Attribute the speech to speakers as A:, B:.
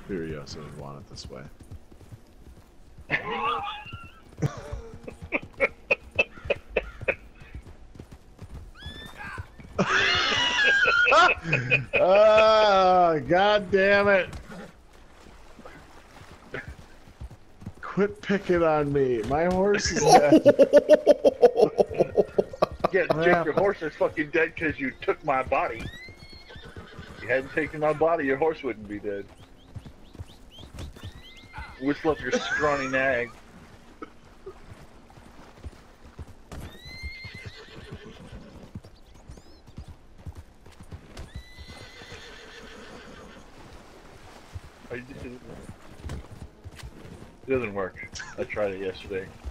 A: Furiosa would want it this way. Ah, God damn it! Quit picking on me. My horse is dead.
B: Yeah, Jake, your horse is fucking dead because you took my body. If you hadn't taken my body, your horse wouldn't be dead. Whistle up your scrawny nag. It doesn't work. I tried it yesterday.